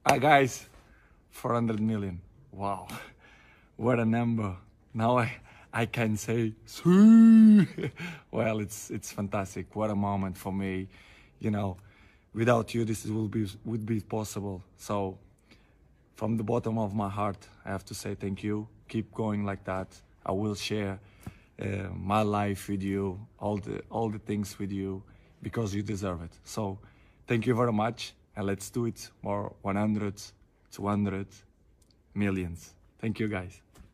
Guys, 400 million. Wow, what a number. Now I can say, well, it's fantastic. What a moment for me. You know, without you, this would be possible. So, from the bottom of my heart, I have to say thank you. Keep going like that. I will share my life with you, all the things with you, because you deserve it. So, thank you very much, and let's do it more 100, 200 millions. Thank you, guys.